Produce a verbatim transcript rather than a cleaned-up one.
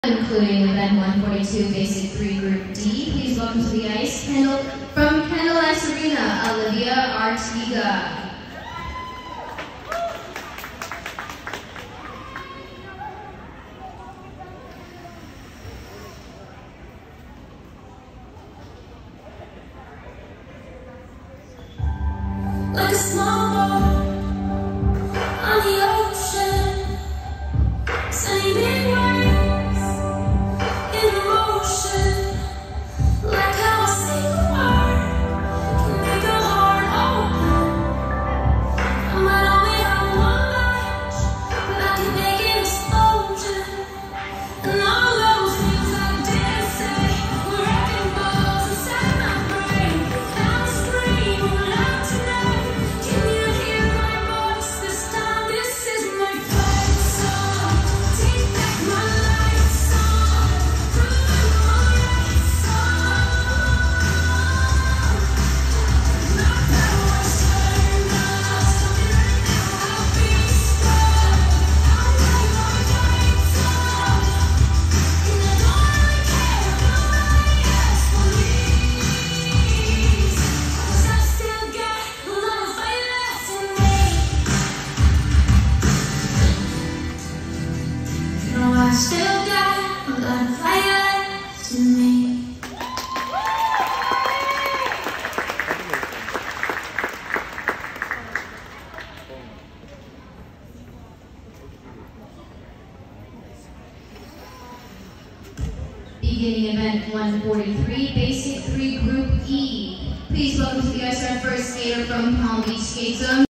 Including event one forty-two, basic three, group D. Please welcome to the ice, Kendall, from Candlelight Arena, Olivia Artiga. Like a small boat on the ocean, sunny big waves in motion. Like how I say a word can make a heart open. I might only have one match, but I can make an explosion. And all those things I did say were wrecking balls inside my brain. Now I scream loud tonight. Can you hear my voice this time? This is my fight song. Take back my life song. Ruin my right song. Not that was turned on. Something right now I'll be stuck. I'll play my lights on. And I don't really care if nobody asks for me. 'Cause I still got a lot of fight left in me. No, I still got a lot of fight left in me. Beginning event one forty-three, basic three, group E. Please welcome to the ice our first skater from Palm Beach Skate Zone.